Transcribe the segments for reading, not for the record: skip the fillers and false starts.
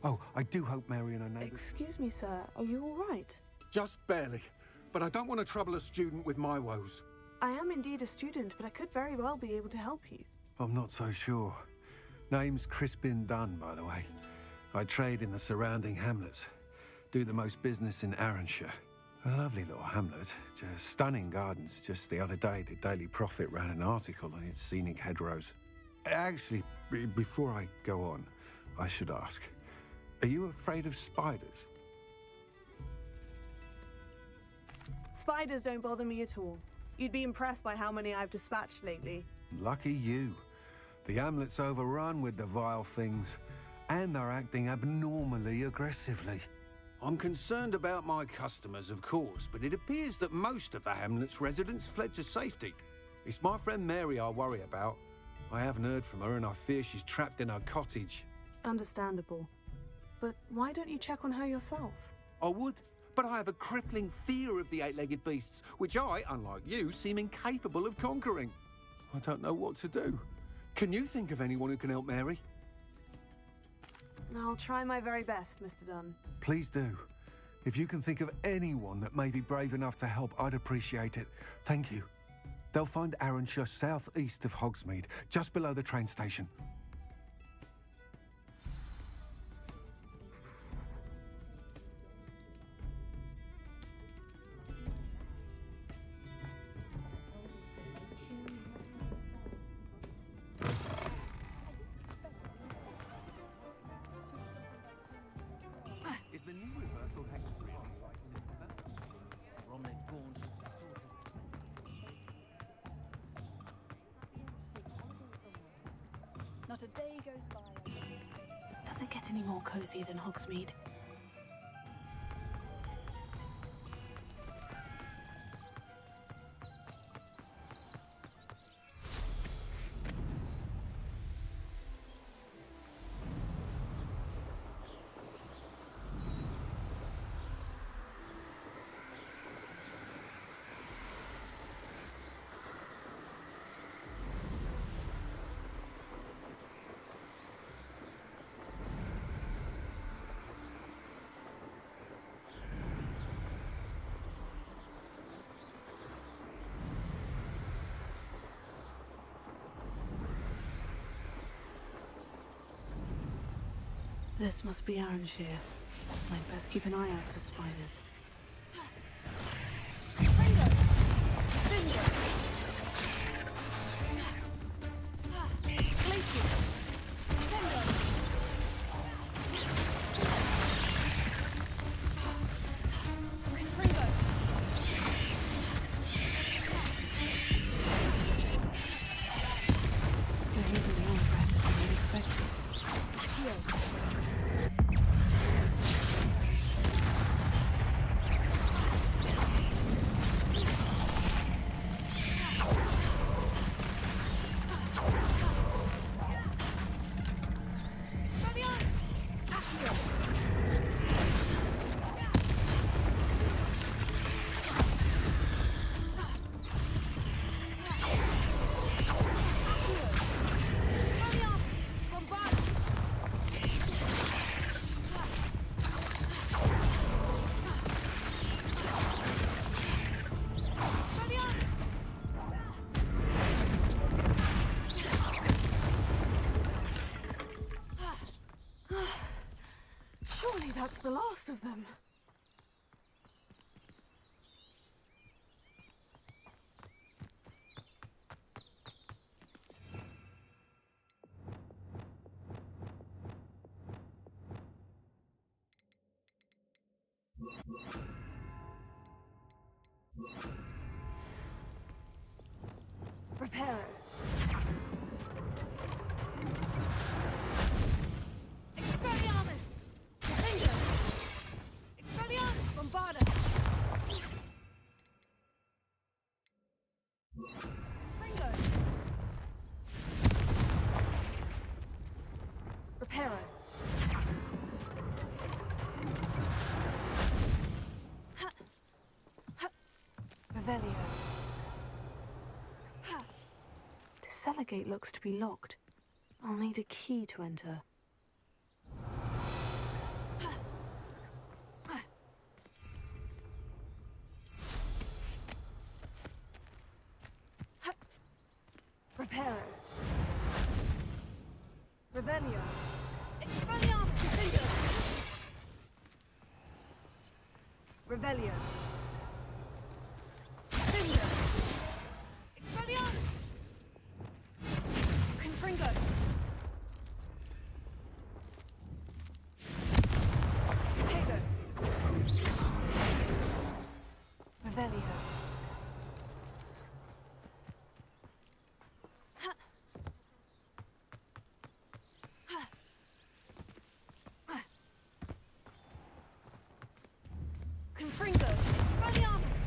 Oh, I do hope Mary and her neighbours... Excuse me, sir. Are you all right? Just barely. But I don't want to trouble a student with my woes. I am indeed a student, but I could very well be able to help you. I'm not so sure. Name's Crispin Dunn, by the way. I trade in the surrounding hamlets. Do the most business in Arranshire. A lovely little hamlet. Just stunning gardens. Just the other day, the Daily Prophet ran an article on its scenic hedgerows. Actually, before I go on, I should ask, are you afraid of spiders? Spiders don't bother me at all. You'd be impressed by how many I've dispatched lately. Lucky you. The hamlet's overrun with the vile things, and they're acting abnormally aggressively. I'm concerned about my customers, of course, but it appears that most of the hamlet's residents fled to safety. It's my friend Mary I worry about. I haven't heard from her, and I fear she's trapped in her cottage. Understandable. But why don't you check on her yourself? I would, but I have a crippling fear of the eight-legged beasts, which I, unlike you, seem incapable of conquering. I don't know what to do. Can you think of anyone who can help Mary? I'll try my very best, Mr. Dunn. Please do. If you can think of anyone that may be brave enough to help, I'd appreciate it. Thank you. They'll find Arranshire southeast of Hogsmeade, just below the train station. Not a day goes by. Does it get any more cozy than Hogsmeade? This must be Arranshire. I'd best keep an eye out for spiders. That's the last of them. Repair. The cellar gate looks to be locked. I'll need a key to enter. Reparo. Revelio. Expelliarmus! Revelio. Finger! Expelliarmus! Confringo. Potato. Revelio. Confringo. Expelliarmus!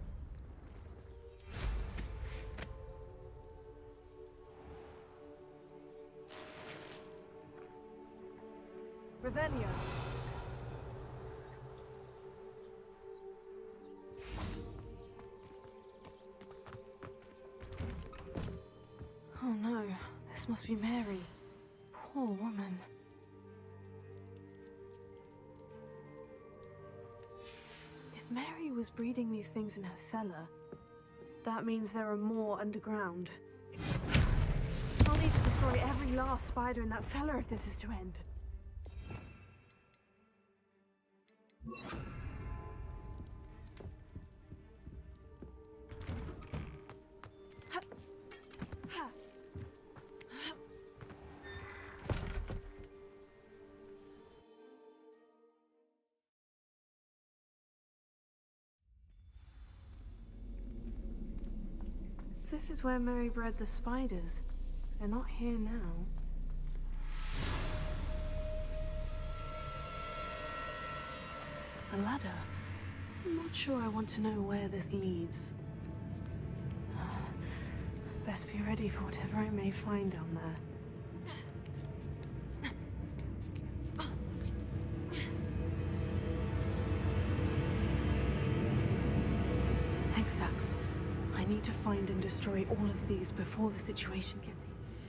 Revelio. Oh no, this must be Mary. Poor woman. If Mary was breeding these things in her cellar, that means there are more underground. I'll need to destroy every last spider in that cellar if this is to end. This is where Mary bred the spiders. They're not here now. A ladder. I'm not sure I want to know where this leads. Best be ready for whatever I may find down there. Hexax. I need to find and destroy all of these before the situation gets...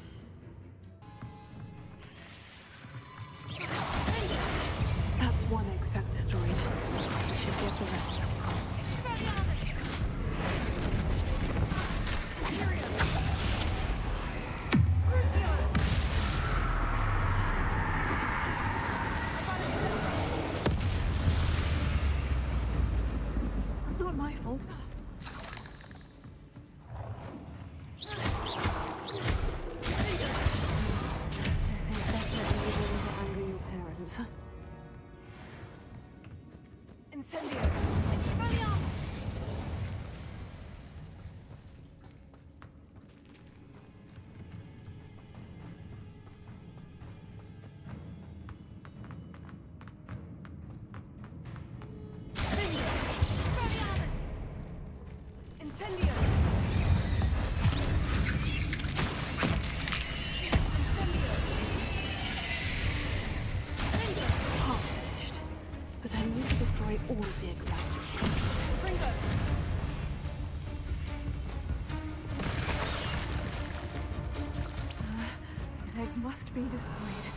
That's one Hexac destroyed. I should get the rest. Not my fault. This is definitely going to anger your parents. Incendio! Expelliarmus! Expelliarmus! Incendio! Half finished. But I need to destroy all of the exacts. Fringo! These eggs must be destroyed.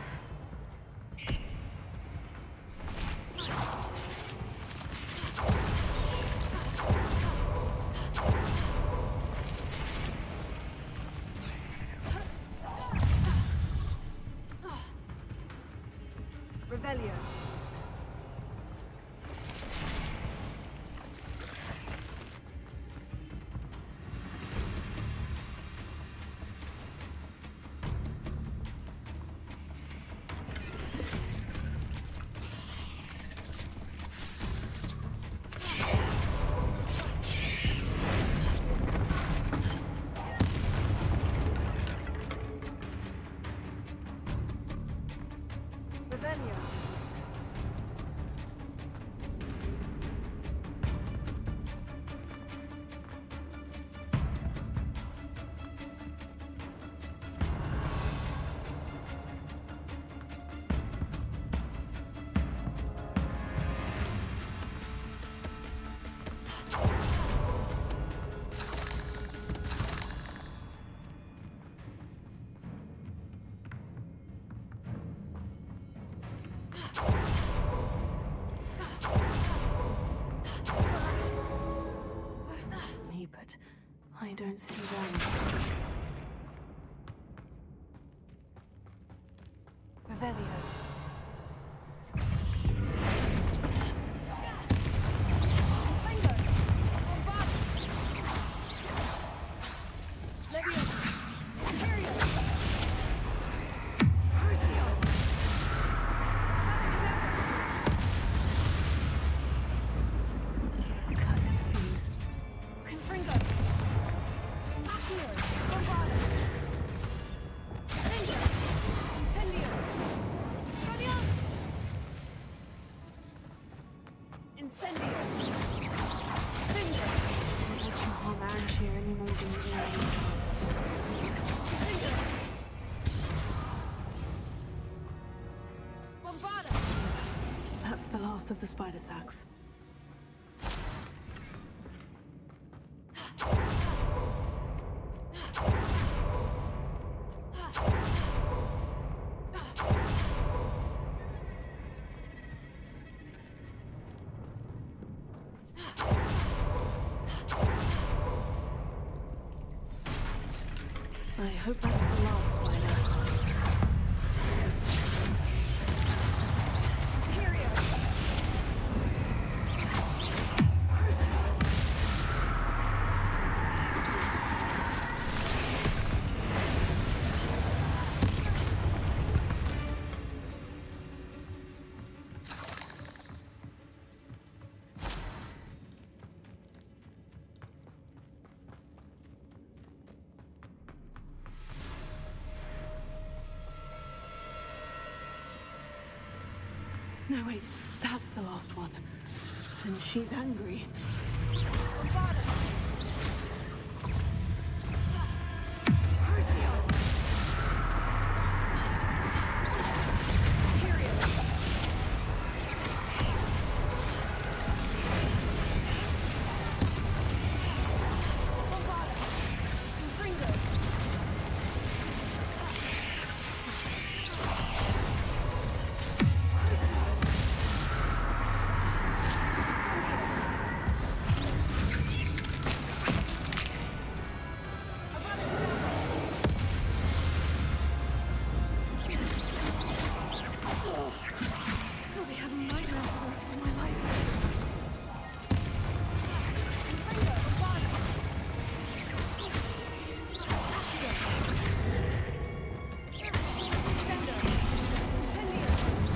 Revelio. Revelio. Me, but I don't see them. Revelio. Fringo! Bombard! Leviosa! Imperio! Crucio! Cursed thieves. Confringo! Accio! Bombarda! Ninja! Incendio! Expelliarmus! Incendio! Ninja! Don't let you harm Aranshir any more than you already have. Ninja! Bombarda! That's the last of the spider sacks. I hope that's the last spider. Imperio! No, wait, that's the last one. And she's angry. Bombarda! Crucio! Imperio! Bombarda! Confringo! I'll be having nightmares for the rest of my life. Confringo! Bombarda! Incendio! Incendio!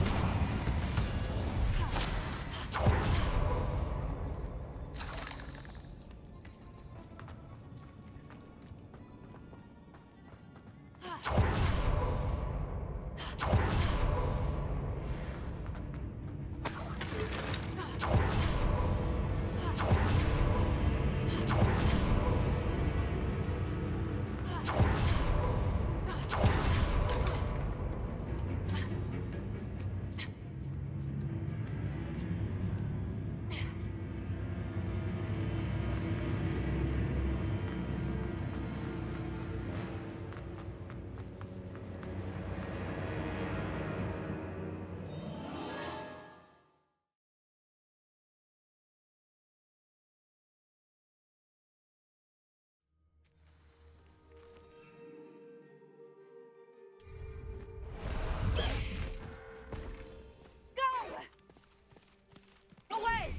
Go! Away!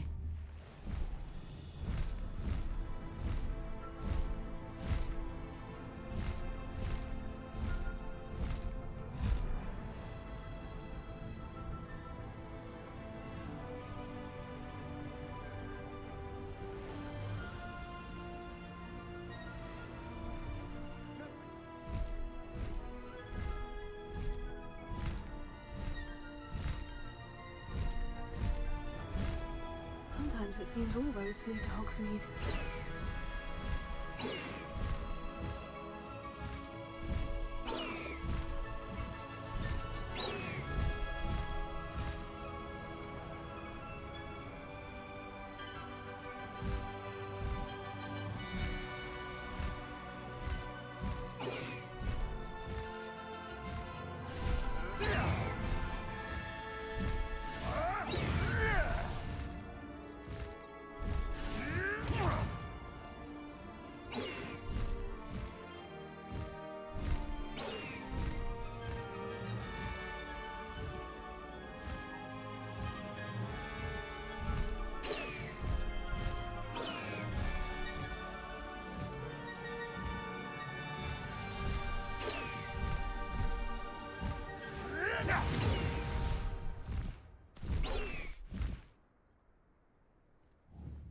Sometimes it seems all roads lead to Hogsmeade.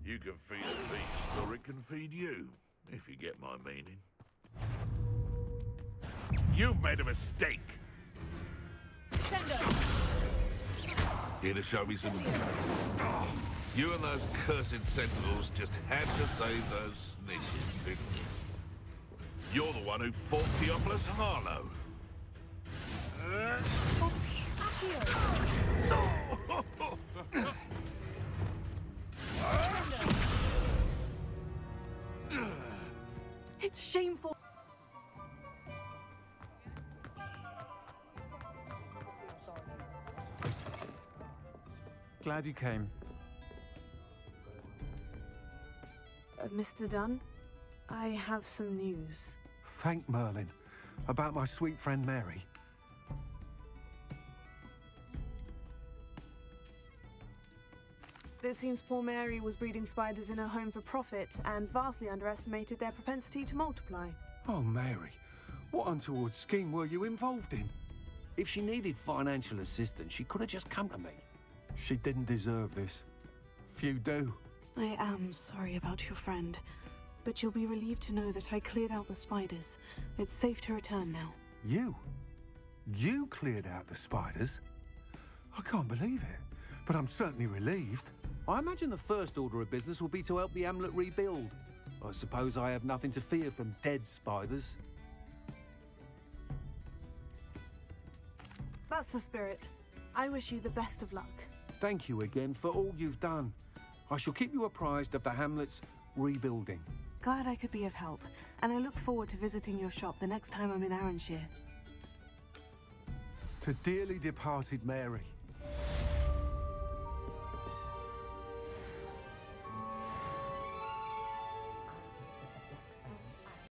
You can feed the beast, or it can feed you, if you get my meaning. You've made a mistake. Send her. Here to show me some... You and those cursed sentinels just had to save those snitches, didn't you? You're the one who fought Theophilus Harlow. It's shameful. Glad you came. Mr. Dunn, I have some news. Thank Merlin. About my sweet friend Mary. It seems poor Mary was breeding spiders in her home for profit and vastly underestimated their propensity to multiply. Oh, Mary. What untoward scheme were you involved in? If she needed financial assistance, she could have just come to me. She didn't deserve this. Few do. I am sorry about your friend, but you'll be relieved to know that I cleared out the spiders. It's safe to return now. You? You cleared out the spiders? I can't believe it, but I'm certainly relieved. I imagine the first order of business will be to help the Hamlet rebuild. I suppose I have nothing to fear from dead spiders. That's the spirit. I wish you the best of luck. Thank you again for all you've done. I shall keep you apprised of the Hamlet's rebuilding. Glad I could be of help, and I look forward to visiting your shop the next time I'm in Arranshire. To dearly departed Mary.